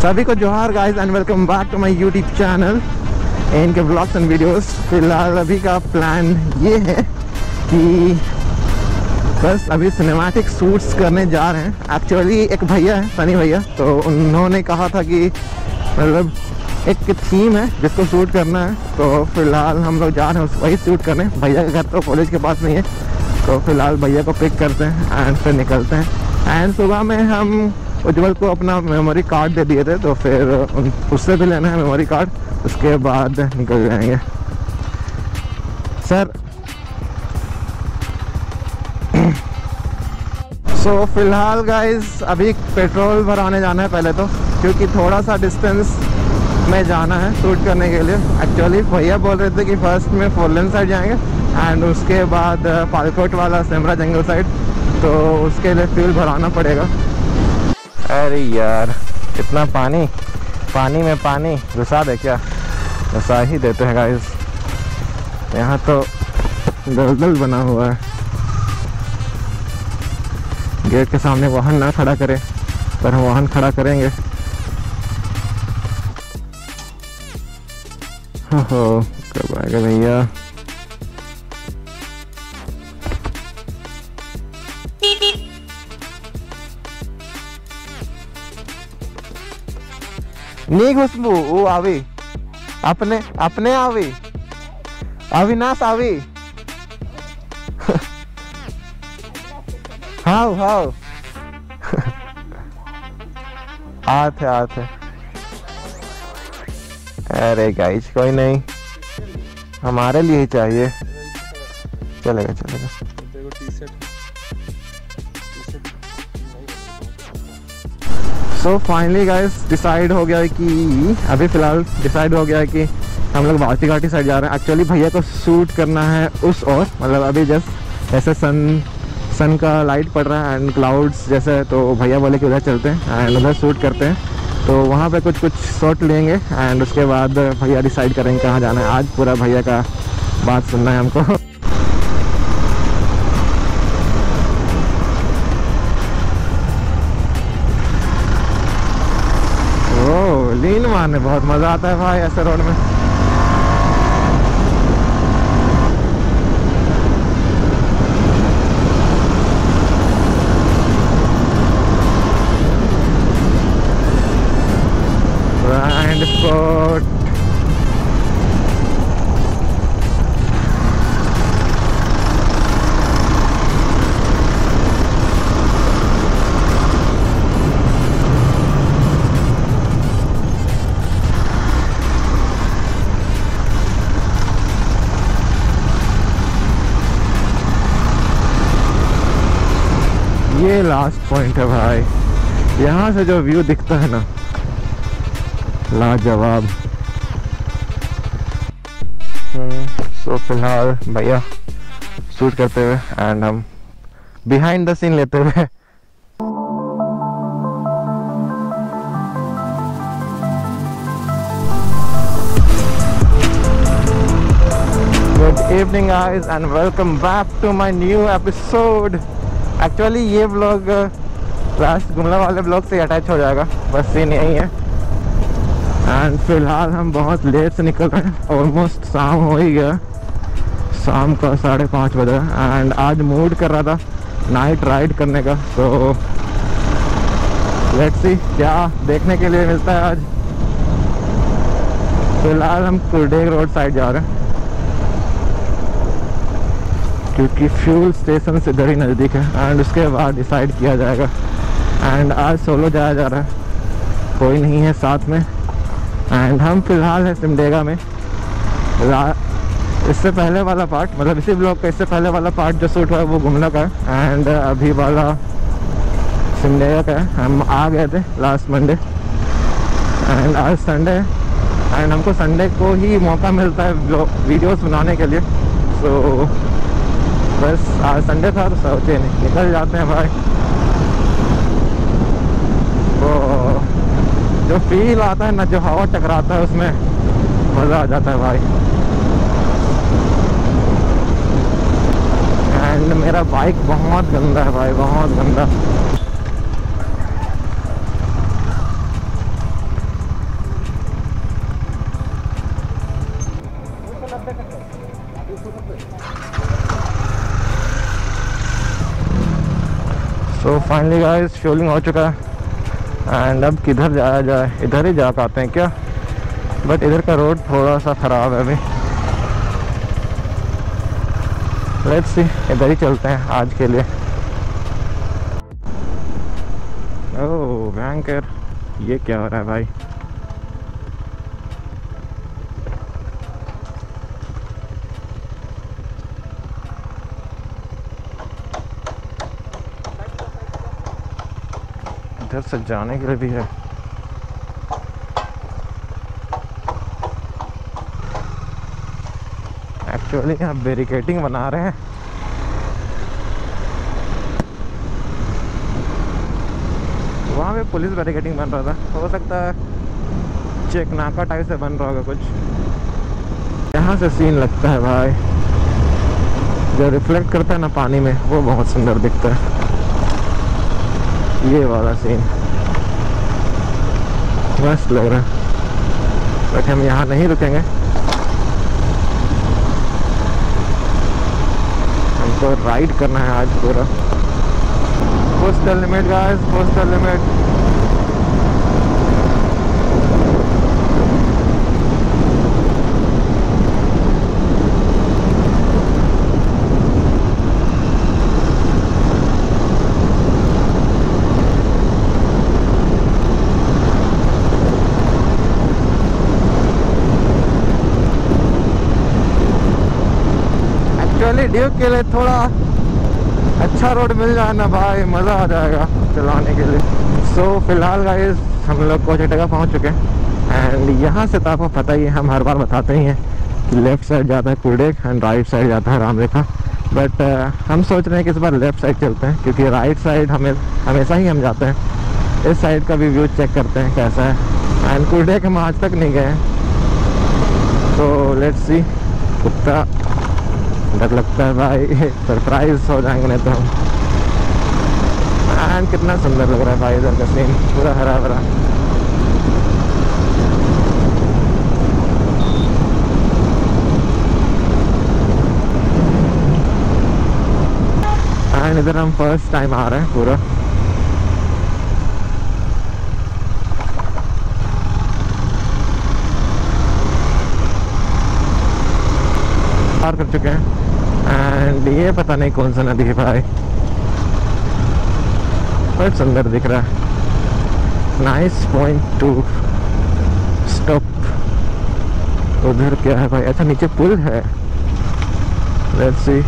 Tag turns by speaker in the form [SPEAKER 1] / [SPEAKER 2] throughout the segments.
[SPEAKER 1] सभी को जोहार guys and welcome back to my YouTube channel इनके ब्लॉग्स एंड वीडियोस। फिलहाल अभी का प्लान ये है कि बस अभी सिनेमैटिक शूट्स करने जा रहे हैं। एक्चुअली एक भैया है, सनी भैया, तो उन्होंने कहा था कि मतलब एक थीम है जिसको शूट करना है, तो फिलहाल हम लोग जा रहे हैं वही शूट करने। भैया का घर तो कॉलेज के पास नहीं है, तो फिलहाल भैया को पिक करते हैं एंड फिर निकलते हैं। एंड सुबह में हम उज्जवल को अपना मेमोरी कार्ड दे दिए थे, तो फिर उससे भी लेना है मेमोरी कार्ड, उसके बाद निकल जाएंगे। सर सो फिलहाल गाइस अभी पेट्रोल भराने जाना है पहले तो, क्योंकि थोड़ा सा डिस्टेंस में जाना है शूट करने के लिए। एक्चुअली भैया बोल रहे थे कि फर्स्ट में फोरलेन साइड जाएंगे एंड उसके बाद पालकोट वाला सेमरा जंगल साइड, तो उसके लिए फ्यूल भराना पड़ेगा। अरे यार इतना पानी, पानी में पानी घुसा दे क्या? घुसा ही देते हैं गाइस, यहाँ तो दलदल बना हुआ है। गेट के सामने वाहन ना खड़ा करें, पर हम वाहन खड़ा करेंगे। हो कब आएगा भैया? नहीं खुशबू वो आवी अपने अपने आवी अविनाश आवी हाँ हाँ आते अरे गाइस कोई नहीं, हमारे लिए ही चाहिए। चलेगा चलेगा। सो फाइनली गाइस डिसाइड हो गया है कि अभी फ़िलहाल डिसाइड हो गया है कि हम लोग भारती घाटी साइड जा रहे हैं। एक्चुअली भैया को शूट करना है उस ओर, मतलब अभी जस्ट ऐसे सन का लाइट पड़ रहा है एंड क्लाउड्स जैसे, तो भैया बोले कि उधर चलते हैं एंड उधर शूट करते हैं। तो वहाँ पे कुछ शॉट लेंगे एंड उसके बाद भैया डिसाइड करेंगे कहाँ जाना है। आज पूरा भैया का बात सुनना है हमको। लीन मारने बहुत मजा आता है भाई ऐसे रोड में। ब्लाइंड स्पॉट ये लास्ट पॉइंट है भाई, यहाँ से जो व्यू दिखता है ना, लाजवाब। तो फिलहाल भैया शूट करते हुए एंड हम बिहाइंड द सीन लेते हुए। Good evening guys and welcome back to my new episode. Actually ये ब्लॉग लास्ट गुमला वाले ब्लॉग से अटैच हो जाएगा, बस सीन यही है। एंड फिलहाल हम बहुत लेट से निकल रहे हैं, ऑलमोस्ट शाम हो ही गया, शाम का 5:30 बजे। एंड आज मूड कर रहा था नाइट राइड करने का, तो लेट्स सी क्या देखने के लिए मिलता है आज। फिलहाल हम कुलडेग रोड साइड जा रहे हैं, क्योंकि फ्यूल स्टेशन से इधर ही नज़दीक है एंड उसके बाद डिसाइड किया जाएगा। एंड आज सोलो जाया जा रहा है, कोई नहीं है साथ में। एंड हम फिलहाल है सिमडेगा में। इससे पहले वाला पार्ट, मतलब इसी ब्लॉग का इससे पहले वाला पार्ट जो शूट हुआ है वो गुमला का है एंड अभी वाला सिमडेगा का है। हम आ गए थे लास्ट मंडे एंड आज संडे है एंड हमको संडे को ही मौका मिलता है वीडियोस बनाने के लिए। सो बस आज संडे था तो सोचे नहीं निकल जाते हैं भाई। तो जो फील आता है ना, जो हवा टकराता है उसमें मज़ा आ जाता है भाई। एंड मेरा बाइक बहुत गंदा है भाई, बहुत गंदा। फाइनली गाइस फ्यूलिंग हो चुका है एंड अब किधर जाया जाए, इधर ही जा पाते हैं क्या, बट इधर का रोड थोड़ा सा ख़राब है अभी। लेट्स सी, इधर ही चलते हैं आज के लिए। ओह बैंकर, ये क्या हो रहा है भाई। इधर से जाने के लिए भी है। एक्चुअली यहाँ बैरिकेडिंग बना रहे हैं। वहाँ पे पुलिस बैरिकेडिंग बन रहा था, हो सकता है चेक नाका टाइप से बन रहा होगा कुछ। यहाँ से सीन लगता है भाई, जो रिफ्लेक्ट करता है ना पानी में, वो बहुत सुंदर दिखता है। ये वाला सीन मस्त लग रहा है, बट हम यहाँ नहीं रुकेंगे, हमको राइड करना है आज पूरा। Push the limit guys, push the limit. Duke के लिए थोड़ा अच्छा रोड मिल जाए ना भाई, मज़ा आ जाएगा चलाने के लिए। सो फिलहाल गाइस हम लोग कोची जगह पहुंच चुके हैं एंड यहाँ से तो आपको पता ही है, हम हर बार बताते ही हैं कि लेफ़्ट साइड जाता है कुलडेक एंड राइट साइड जाता है रामरेखा। बट हम सोच रहे हैं कि इस बार लेफ़्ट साइड चलते हैं, क्योंकि राइट साइड हमेशा ही हम जाते हैं। इस साइड का भी व्यू चेक करते हैं कैसा है, एंड कुलडेक हम आज तक नहीं गए हैं, तो लेट्स सी। कुत्ता डर लगता है भाई, सरप्राइज हो जाएंगे नहीं तो हम। एंड कितना सुंदर लग रहा है भाई इधर का सीन, पूरा हरा भरा। एंड इधर हम फर्स्ट टाइम आ रहे हैं पूरा। पार कर चुके हैं एंड ये पता नहीं कौन सा नदी है भाई, बहुत सुंदर दिख रहा है। Nice point to stop. उधर क्या है भाई, अच्छा नीचे पुल है, लेट्स सी।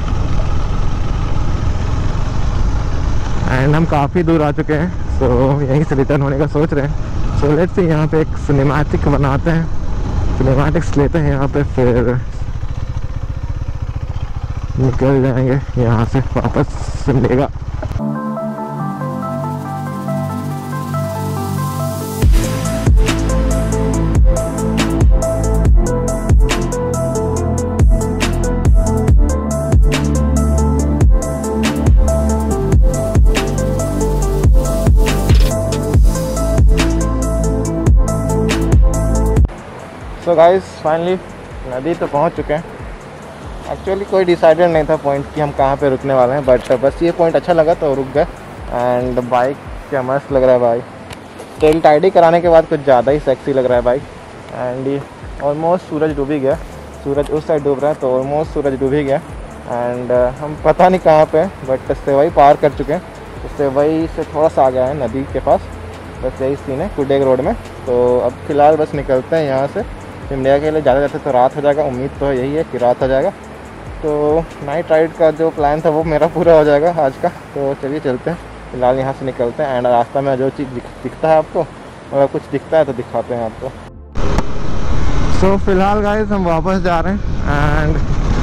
[SPEAKER 1] एंड हम काफ़ी दूर आ चुके हैं, सो यहीं से रिटर्न होने का सोच रहे हैं। सो लेट्स सी, यहाँ पे एक सिनेमैटिक बनाते हैं, सिनेमैटिक्स लेते हैं यहाँ पे, फिर निकल जाएंगे यहाँ से वापस सिमडेगा। सो गाइस फाइनली नदी तो पहुँच चुके हैं। एक्चुअली कोई डिसाइडेड नहीं था पॉइंट कि हम कहाँ पे रुकने वाले हैं, बट बस ये पॉइंट अच्छा लगा तो रुक गए। एंड बाइक क्या मस्त लग रहा है भाई, टेल टाइडी कराने के बाद कुछ ज़्यादा ही सेक्सी लग रहा है बाइक। एंड ये ऑलमोस्ट सूरज डूब ही गया, सूरज उस साइड डूब रहा है तो ऑलमोस्ट सूरज डूब ही गया। एंड हम पता नहीं कहाँ पे, बट सेवई पार कर चुके हैं, तो सेवई से थोड़ा सा आ गया है नदी के पास। बस यही सीन है कुलडेक रोड में। तो अब फिलहाल बस निकलते हैं यहाँ से सिमडेगा के लिए। ज़्यादा जाते तो रात हो जाएगा, उम्मीद तो यही है कि रात हो जाएगा। तो नाइट राइड का जो प्लान था वो मेरा पूरा हो जाएगा आज का। तो चलिए चलते हैं, फिलहाल यहाँ से निकलते हैं। एंड रास्ता में जो चीज़ दिखता है आपको, अगर कुछ दिखता है तो दिखाते हैं आपको। सो फिलहाल गाइस हम वापस जा रहे हैं एंड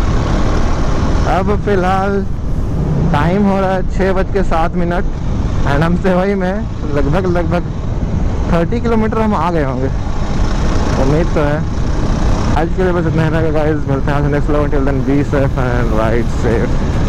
[SPEAKER 1] अब फिलहाल टाइम हो रहा है 6:07 एंड हम सेवई में लगभग 30 किलोमीटर हम आ गए होंगे, उम्मीद तो है। आज के लिए बस इतना है गाइस, मिलते हैं next vlog. Till then be safe and ride safe.